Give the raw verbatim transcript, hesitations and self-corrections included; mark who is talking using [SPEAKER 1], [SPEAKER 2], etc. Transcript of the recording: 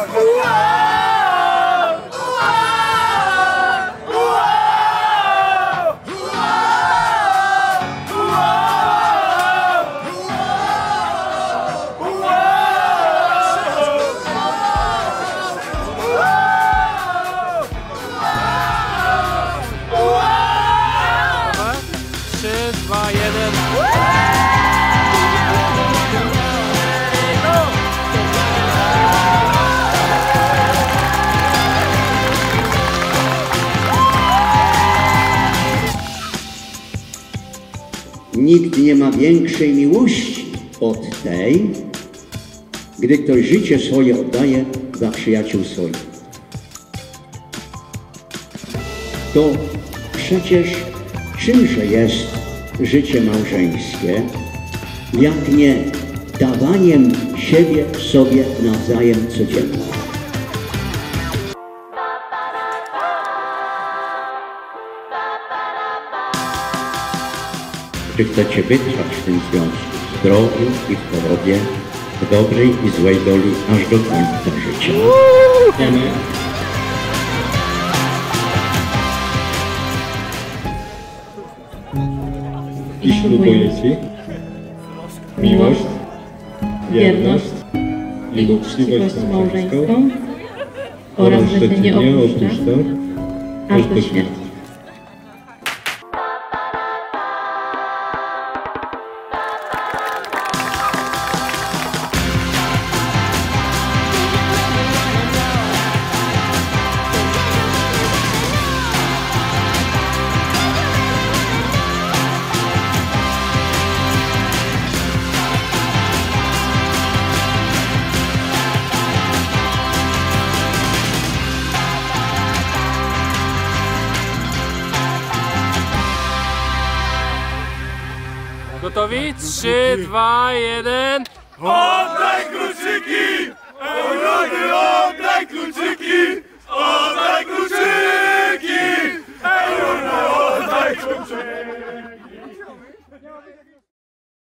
[SPEAKER 1] trzy, dwa, jeden.
[SPEAKER 2] Nikt nie ma większej miłości od tej, gdy ktoś życie swoje oddaje za przyjaciół swoich. To przecież czymże jest życie małżeńskie, jak nie dawaniem siebie sobie nawzajem codziennie. Czy chcecie wytrwać w tym związku, w zdrowiu i w chorobie, w dobrej i złej doli, aż do końca życia? Wiemy.
[SPEAKER 3] I ślubuję Ci miłość, wierność i uczciwość małżeńską oraz, że Cię nie opuszczę aż do śmierci.
[SPEAKER 1] Gotowi? trzy, dwa, jeden.
[SPEAKER 4] Oddaj kluczyki! Ej, oddaj kluczyki! Oddaj kluczyki!